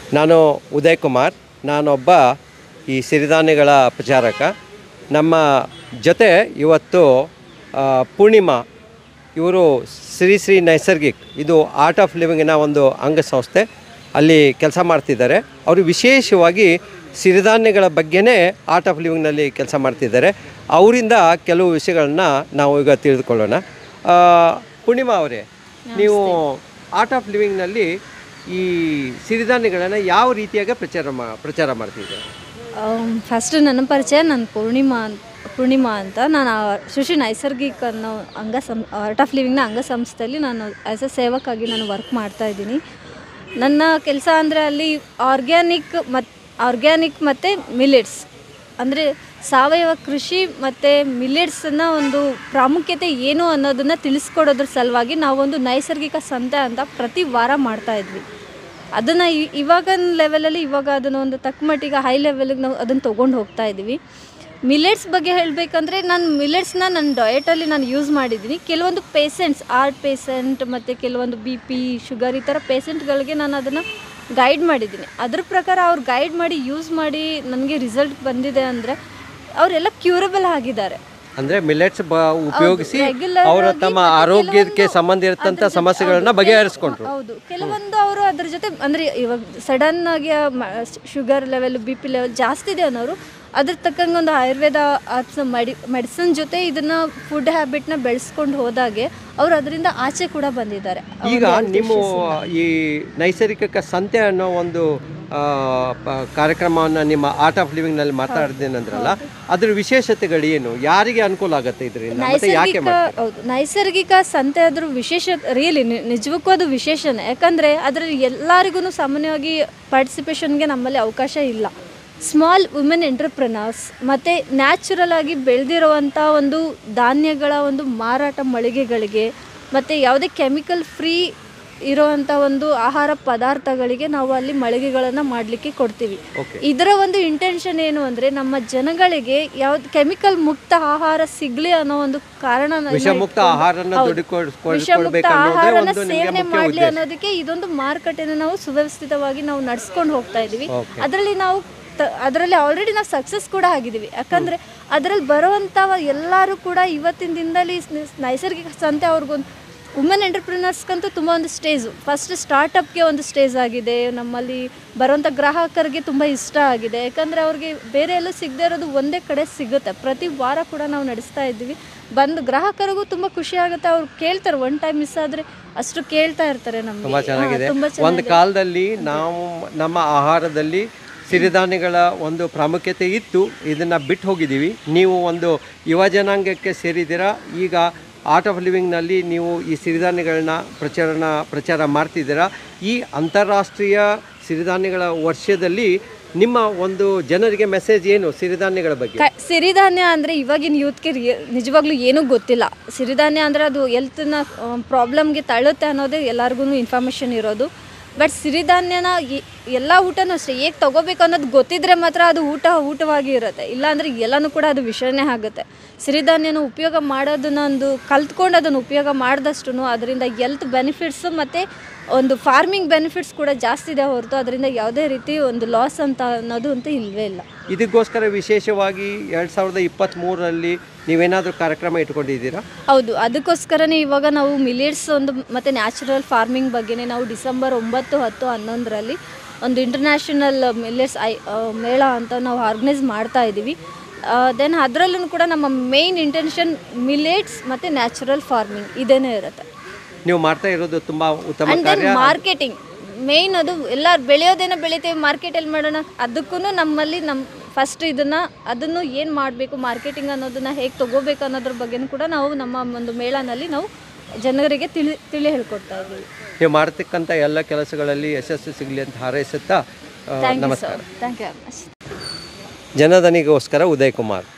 ನಾನು ಉದಯ್ ಕುಮಾರ್. ನಾನೊಬ್ಬ ಈ ಸಿರಿಧಾನ್ಯಗಳ ಪ್ರಚಾರಕ. ನಮ್ಮ ಜೊತೆ ಇವತ್ತು ಪೂರ್ಣಿಮಾ, ಇವರು ಶ್ರೀ ನೈಸರ್ಗಿಕ್, ಇದು ಆರ್ಟ್ ಆಫ್ ಲಿವಿಂಗಿನ ಒಂದು ಅಂಗಸಂಸ್ಥೆ, ಅಲ್ಲಿ ಕೆಲಸ ಮಾಡ್ತಿದ್ದಾರೆ. ಅವರು ವಿಶೇಷವಾಗಿ ಸಿರಿಧಾನ್ಯಗಳ ಬಗ್ಗೆನೇ ಆರ್ಟ್ ಆಫ್ ಲಿವಿಂಗ್ನಲ್ಲಿ ಕೆಲಸ ಮಾಡ್ತಿದ್ದಾರೆ. ಅವರಿಂದ ಕೆಲವು ವಿಷಯಗಳನ್ನ ನಾವು ಈಗ ತಿಳಿದುಕೊಳ್ಳೋಣ. ಪೂರ್ಣಿಮಾ ಅವರೇ, ನೀವು ಆರ್ಟ್ ಆಫ್ ಲಿವಿಂಗ್ನಲ್ಲಿ ಈ ಸಿರಿಧಾನ್ಯಗಳನ್ನು ಯಾವ ರೀತಿಯಾಗಿ ಪ್ರಚಾರ ಮಾಡ್ತಿದ್ದೀರಾ? ಫಸ್ಟ್ ನನ್ನ ಪರಿಚಯ, ನಾನು ಪೂರ್ಣಿಮಾ ಅಂತ. ನಾನು ಶ್ರೀ ನೈಸರ್ಗಿಕ್ ಅನ್ನೋ ಆರ್ಟ್ ಆಫ್ ಲಿವಿಂಗ್ನ ಅಂಗಸಂಸ್ಥೆಯಲ್ಲಿ ನಾನು ಆ್ಯಸ್ ಎ ಸೇವಕಾಗಿ ನಾನು ವರ್ಕ್ ಮಾಡ್ತಾಯಿದ್ದೀನಿ. ನನ್ನ ಕೆಲಸ ಅಂದರೆ ಅಲ್ಲಿ ಆರ್ಗ್ಯಾನಿಕ್ ಮತ್ತು ಮಿಲೆಟ್ಸ್, ಅಂದರೆ ಸಾವಯವ ಕೃಷಿ ಮತ್ತು ಮಿಲೆಟ್ಸನ್ನು ಒಂದು ಪ್ರಾಮುಖ್ಯತೆ ಏನು ಅನ್ನೋದನ್ನು ತಿಳಿಸ್ಕೊಡೋದ್ರ ಸಲುವಾಗಿ ನಾವೊಂದು ನೈಸರ್ಗಿಕ ಸಂತೆ ಅಂತ ಪ್ರತಿ ವಾರ ಮಾಡ್ತಾಯಿದ್ವಿ. ಅದನ್ನು ಇವಾಗಿನ ಲೆವೆಲಲ್ಲಿ ಅದನ್ನು ಒಂದು ತಕ್ಕ ಮಟ್ಟಿಗೆ ಹೈ ಲೆವೆಲಿಗೆ ನಾವು ಅದನ್ನು ತೊಗೊಂಡು ಹೋಗ್ತಾಯಿದ್ದೀವಿ. ಮಿಲೆಟ್ಸ್ ಬಗ್ಗೆ ಹೇಳಬೇಕಂದ್ರೆ, ನಾನು ಮಿಲೆಟ್ಸ್ನ ನನ್ನ ಡಯಟಲ್ಲಿ ನಾನು ಯೂಸ್ ಮಾಡಿದ್ದೀನಿ. ಕೆಲವೊಂದು ಪೇಷೆಂಟ್ಸ್, ಆರ್ಟ್ ಪೇಷೆಂಟ್ ಮತ್ತು ಕೆಲವೊಂದು BP, ಶುಗರ್ ಈ ಥರ ಪೇಷೆಂಟ್ಗಳಿಗೆ ನಾನು ಅದನ್ನು ಗೈಡ್ ಮಾಡಿದ್ದೀನಿ. ಅದ್ರ ಪ್ರಕಾರ ಅವ್ರು ಗೈಡ್ ಮಾಡಿ ಯೂಸ್ ಮಾಡಿ ನನಗೆ ರಿಸಲ್ಟ್ ಬಂದಿದೆ ಅಂದರೆ ಅವರೆಲ್ಲ ಕ್ಯೂರಬಲ್ ಆಗಿದ್ದಾರೆ. ಅಂದರೆ ಮಿಲೆಟ್ಸ್ ಉಪಯೋಗಿಸಿ ಅವರು ತಮ್ಮ ಆರೋಗ್ಯಕ್ಕೆ ಸಂಬಂಧ ಇರತಂಥ ಸಮಸ್ಯೆಗಳನ್ನ ಬಗೆಹರಿಸ್ಕೊಂಡ್ರು. ಹೌದು, ಕೆಲವೊಂದು ಅವರು ಅದ್ರ ಜೊತೆ ಅಂದರೆ ಇವಾಗ ಸಡನ್ ಆಗಿ ಶುಗರ್ ಲೆವೆಲ್, BP ಲೆವೆಲ್ ಜಾಸ್ತಿ ಇದೆ ಅನ್ನೋರು ಅದ್ರ ತಕ್ಕಂಗೆ ಒಂದು ಆಯುರ್ವೇದ ಮೆಡಿಸಿನ್ ಜೊತೆ ಇದನ್ನು ಫುಡ್ ಹ್ಯಾಬಿಟ್ನ ಬೆಳೆಸ್ಕೊಂಡು ಹೋದಾಗೆ ಅವರು ಅದರಿಂದ ಆಚೆ ಕೂಡ ಬಂದಿದ್ದಾರೆ. ಈಗ ನಿಮ್ಮ ಈ ನೈಸರ್ಗಿಕ ಸಂತೆ ಅನ್ನೋ ಒಂದು ಕಾರ್ಯಕ್ರಮವನ್ನು ನಿಮ್ಮ ಆರ್ಟ್ ಆಫ್ ಲಿವಿಂಗ್ನಲ್ಲಿ ಮಾತಾಡಿದ್ದೇನಂದ್ರಲ್ಲ, ಅದ್ರ ವಿಶೇಷತೆಗಳು ಏನು, ಯಾರಿಗೆ ಅನುಕೂಲ ಆಗುತ್ತೆ ಇದರಿಂದ, ಮತ್ತೆ ಯಾಕೆ? ಹೌದು, ನೈಸರ್ಗಿಕ ಸಂತೆ ಅದ್ರ ವಿಶೇಷ ರಿಯಲಿ ನಿಜಕ್ಕೂ ಅದು ವಿಶೇಷನೇ. ಯಾಕಂದರೆ ಅದರಲ್ಲಿ ಎಲ್ಲರಿಗೂ ಸಾಮಾನ್ಯವಾಗಿ ಪಾರ್ಟಿಸಿಪೇಷನ್ಗೆ ನಮ್ಮಲ್ಲಿ ಅವಕಾಶ ಇಲ್ಲ. ಸ್ಮಾಲ್ ವುಮೆನ್ ಎಂಟರ್ಪ್ರಿನರ್ಸ್ ಮತ್ತು ನ್ಯಾಚುರಲ್ ಆಗಿ ಬೆಳೆದಿರುವಂಥ ಒಂದು ಧಾನ್ಯಗಳ ಒಂದು ಮಾರಾಟ ಮಳಿಗೆಗಳಿಗೆ ಮತ್ತು ಯಾವುದೇ ಕೆಮಿಕಲ್ ಫ್ರೀ ಇರೋವಂಥ ಒಂದು ಆಹಾರ ಪದಾರ್ಥಗಳಿಗೆ ನಾವು ಅಲ್ಲಿ ಮಳಿಗೆಗಳನ್ನು ಮಾಡಲಿಕ್ಕೆ ಕೊಡ್ತೀವಿ. ಇದರ ಒಂದು ಇಂಟೆನ್ಷನ್ ಏನು ಅಂದರೆ, ನಮ್ಮ ಜನಗಳಿಗೆ ಯಾವ್ದು ಕೆಮಿಕಲ್ ಮುಕ್ತ ಆಹಾರ ಸಿಗಲಿ ಅನ್ನೋ ಒಂದು ಕಾರಣ, ವಿಷಮುಕ್ತ ಆಹಾರನ ಸೇವನೆ ಮಾಡಲಿ ಅನ್ನೋದಕ್ಕೆ ಇದೊಂದು ಮಾರುಕಟ್ಟೆನ ನಾವು ಸುವ್ಯವಸ್ಥಿತವಾಗಿ ನಾವು ನಡ್ಸ್ಕೊಂಡು ಹೋಗ್ತಾ ಇದ್ದೀವಿ. ಅದರಲ್ಲಿ ಆಲ್ರೆಡಿ ನಾವು ಸಕ್ಸಸ್ ಕೂಡ ಆಗಿದ್ದೀವಿ. ಯಾಕಂದರೆ ಅದರಲ್ಲಿ ಬರುವಂಥ ಎಲ್ಲರೂ ಕೂಡ ಇವತ್ತಿನ ದಿನದಲ್ಲಿ ನೈಸರ್ಗಿಕ ಸಂತೆ ಅವ್ರಿಗೊಂದು ವುಮೆನ್ ಎಂಟರ್ಪ್ರಿನರ್ಸ್ಗಂತೂ ತುಂಬ ಒಂದು ಸ್ಟೇಜು, ಫಸ್ಟ್ ಸ್ಟಾರ್ಟಪ್ಗೆ ಒಂದು ಸ್ಟೇಜ್ ಆಗಿದೆ. ನಮ್ಮಲ್ಲಿ ಬರುವಂಥ ಗ್ರಾಹಕರಿಗೆ ತುಂಬ ಇಷ್ಟ ಆಗಿದೆ. ಯಾಕಂದರೆ ಅವ್ರಿಗೆ ಬೇರೆ ಎಲ್ಲೂ ಸಿಗದೆ ಇರೋದು ಒಂದೇ ಕಡೆ ಸಿಗುತ್ತೆ. ಪ್ರತಿ ವಾರ ಕೂಡ ನಾವು ನಡೆಸ್ತಾ ಇದ್ದೀವಿ. ಬಂದು ಗ್ರಾಹಕರಿಗೂ ತುಂಬ ಖುಷಿ ಆಗುತ್ತೆ. ಅವ್ರು ಕೇಳ್ತಾರೆ, ಒನ್ ಟೈಮ್ ಮಿಸ್ ಆದರೆ ಅಷ್ಟು ಕೇಳ್ತಾ ಇರ್ತಾರೆ. ನಮಗೆ ತುಂಬ ಚೆನ್ನಾಗಿದೆ. ಒಂದು ಕಾಲದಲ್ಲಿ ನಾವು ನಮ್ಮ ಆಹಾರದಲ್ಲಿ ಸಿರಿಧಾನ್ಯಗಳ ಒಂದು ಪ್ರಾಮುಖ್ಯತೆ ಇತ್ತು, ಇದನ್ನು ಬಿಟ್ಟು ಹೋಗಿದ್ದೀವಿ. ನೀವು ಒಂದು ಯುವ ಜನಾಂಗಕ್ಕೆ ಸೇರಿದ್ದೀರಾ. ಈಗ ಆರ್ಟ್ ಆಫ್ ಲಿವಿಂಗ್ನಲ್ಲಿ ನೀವು ಈ ಸಿರಿಧಾನ್ಯಗಳನ್ನ ಪ್ರಚಾರ ಮಾಡ್ತಿದ್ದೀರಾ. ಈ ಅಂತಾರಾಷ್ಟ್ರೀಯ ಸಿರಿಧಾನ್ಯಗಳ ವರ್ಷದಲ್ಲಿ ನಿಮ್ಮ ಒಂದು ಜನರಿಗೆ ಮೆಸೇಜ್ ಏನು ಸಿರಿಧಾನ್ಯಗಳ ಬಗ್ಗೆ? ಸಿರಿಧಾನ್ಯ ಅಂದರೆ ಇವಾಗಿನ ಯೂತ್ಗೆ ನಿಜವಾಗ್ಲೂ ಏನೂ ಗೊತ್ತಿಲ್ಲ. ಸಿರಿಧಾನ್ಯ ಅಂದರೆ ಅದು ಹೆಲ್ತ್ನ ಪ್ರಾಬ್ಲಮ್ಗೆ ತಳ್ಳುತ್ತೆ ಅನ್ನೋದೇ ಎಲ್ಲರಿಗೂ ಇನ್ಫಾರ್ಮೇಷನ್ ಇರೋದು. ಬಟ್ ಸಿರಿಧಾನ್ಯನ ಎಲ್ಲ ಊಟನೂ ಅಷ್ಟೇ, ಹೇಗೆ ತೊಗೋಬೇಕು ಅನ್ನೋದು ಗೊತ್ತಿದ್ರೆ ಮಾತ್ರ ಅದು ಊಟವಾಗಿ ಇರುತ್ತೆ. ಇಲ್ಲಾಂದರೆ ಎಲ್ಲನೂ ಕೂಡ ಅದು ವಿಷಯನೇ ಆಗುತ್ತೆ. ಸಿರಿಧಾನ್ಯನ ಉಪಯೋಗ ಮಾಡೋದನ್ನೊಂದು ಕಲ್ತ್ಕೊಂಡು ಅದನ್ನು ಉಪಯೋಗ ಮಾಡಿದಷ್ಟು ಅದರಿಂದ ಹೆಲ್ತ್ ಬೆನಿಫಿಟ್ಸು ಮತ್ತು ಒಂದು ಫಾರ್ಮಿಂಗ್ ಬೆನಿಫಿಟ್ಸ್ ಕೂಡ ಜಾಸ್ತಿ ಇದೆ ಹೊರತು ಅದರಿಂದ ಯಾವುದೇ ರೀತಿ ಒಂದು ಲಾಸ್ ಅಂತ ಅನ್ನೋದು ಅಂತೂ ಇಲ್ಲವೇ ಇಲ್ಲ. ಇದಕ್ಕೋಸ್ಕರ ವಿಶೇಷವಾಗಿ 2023ರಲ್ಲಿ ನೀವೇನಾದರೂ ಕಾರ್ಯಕ್ರಮ ಇಟ್ಕೊಂಡಿದ್ದೀರಾ? ಹೌದು, ಅದಕ್ಕೋಸ್ಕರನೇ ಇವಾಗ ನಾವು ಮಿಲೆಟ್ಸ್ ಒಂದು ಮತ್ತು ನ್ಯಾಚುರಲ್ ಫಾರ್ಮಿಂಗ್ ಬಗ್ಗೆನೇ ನಾವು ಡಿಸೆಂಬರ್ 9, 10, 11ರಲ್ಲಿ ಒಂದು ಇಂಟರ್ನ್ಯಾಷನಲ್ ಮಿಲೆಟ್ಸ್ ಮೇಳ ಅಂತ ನಾವು ಆರ್ಗನೈಸ್ ಮಾಡ್ತಾ ಇದ್ದೀವಿ. ದೆನ್ ಅದರಲ್ಲೂ ಕೂಡ ನಮ್ಮ ಮೇಯ್ನ್ ಇಂಟೆನ್ಷನ್ ಮಿಲೆಟ್ಸ್ ಮತ್ತು ನ್ಯಾಚುರಲ್ ಫಾರ್ಮಿಂಗ್ ಇದೇನೇ ಇರುತ್ತೆ. ನೀವು ಮಾಡ್ತಾ ಇರೋದು ತುಂಬ ಉತ್ತಮ ಕಾರ್ಯ. ಮಾರ್ಕೆಟಿಂಗ್ ಮೇಯ್ನ್, ಅದು ಎಲ್ಲ ಬೆಳೆಯೋದೇನೋ ಬೆಳಿತೀವಿ, ಮಾರ್ಕೆಟಲ್ಲಿ ಮಾಡೋಣ. ಅದಕ್ಕೂ ನಮ್ಮಲ್ಲಿ ಫಸ್ಟ್ ಅದನ್ನು ಏನು ಮಾಡಬೇಕು, ಮಾರ್ಕೆಟಿಂಗ್ ಅನ್ನೋದನ್ನು ಹೇಗೆ ತೊಗೋಬೇಕು ಅನ್ನೋದ್ರ ಬಗ್ಗೆನೂ ಕೂಡ ನಾವು ನಮ್ಮ ಒಂದು ಮೇಳನಲ್ಲಿ ನಾವು ಜನರಿಗೆ ತಿಳಿ ಹೇಳ್ಕೊಡ್ತಾ ಇದ್ದೀವಿ. ನೀವು ಮಾಡ್ತಕ್ಕಂಥ ಎಲ್ಲ ಕೆಲಸಗಳಲ್ಲಿ ಯಶಸ್ಸು ಸಿಗಲಿ ಅಂತ ಹಾರೈಸುತ್ತಾ ನಮಸ್ಕಾರ. Thank you very much. ಜನಧನಿಗೋಸ್ಕರ ಉದಯ್ ಕುಮಾರ್.